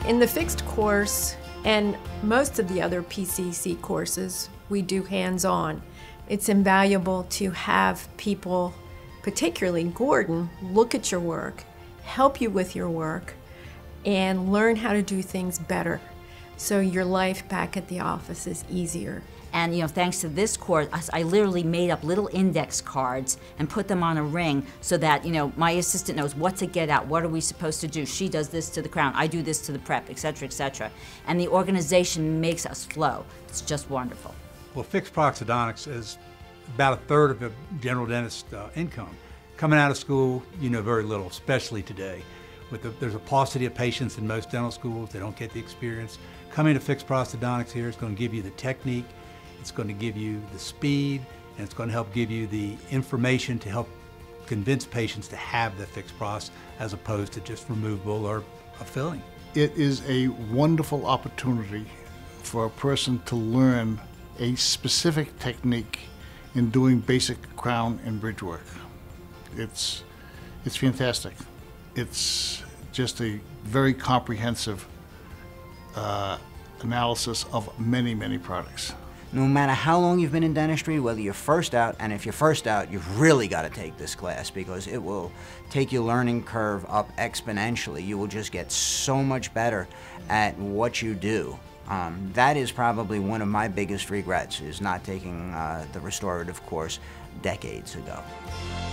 In the fixed course and most of the other PCC courses, we do hands-on. It's invaluable to have people, particularly Gordon, look at your work, help you with your work, and learn how to do things better so your life back at the office is easier. And thanks to this course, I literally made up little index cards and put them on a ring so that, my assistant knows what to get out, what are we supposed to do. She does this to the crown, I do this to the prep, etc., etc. And the organization makes us flow. It's just wonderful. Well, fixed prosthodontics is about a third of a general dentist's income. Coming out of school, you know very little, especially today. There's a paucity of patients in most dental schools. They don't get the experience. Coming to fixed prosthodontics here is going to give you the technique, it's going to give you the speed, and it's going to help give you the information to help convince patients to have the fixed pros as opposed to just removable or a filling. It is a wonderful opportunity for a person to learn a specific technique in doing basic crown and bridge work. It's fantastic. It's just a very comprehensive analysis of many, many products. No matter how long you've been in dentistry, whether you're first out, and if you're first out, you've really got to take this class because it will take your learning curve up exponentially. You will just get so much better at what you do. That is probably one of my biggest regrets, is not taking the restorative course decades ago.